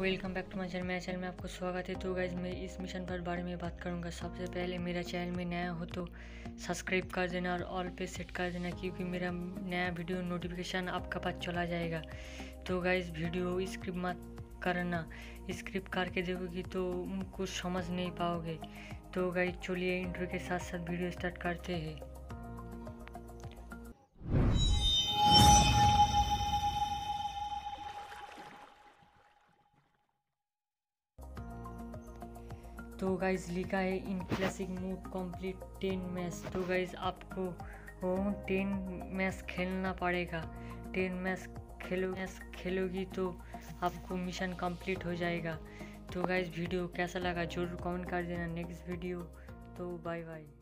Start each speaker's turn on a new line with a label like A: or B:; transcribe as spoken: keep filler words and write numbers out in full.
A: Welcome back to my channel. मेरे channel में आपको स्वागत है। तो गाइज मैं इस मिशन पर बारे में बात करूंगा। सबसे पहले मेरा चैनल में नया हो तो सब्सक्राइब कर देना और ऑल पे सेट कर देना, क्योंकि मेरा नया वीडियो नोटिफिकेशन आपका पास चला जाएगा। तो गाइज वीडियो स्क्रिप्ट मत करना, स्क्रिप्ट करके देखोगी तो कुछ समझ नहीं पाओगे। तो गाइज चलिए इंट्रो के साथ साथ वीडियो स्टार्ट करते हैं। तो गाइज लिखा है in classic mode complete ten match. तो गाइज आपको टेन मैच खेलना पड़ेगा। टेन मैच खेलो मैच खेलोगी तो आपको मिशन कंप्लीट हो जाएगा। तो गाइज वीडियो कैसा लगा जरूर कमेंट कर देना। नेक्स्ट वीडियो तो बाय बाय।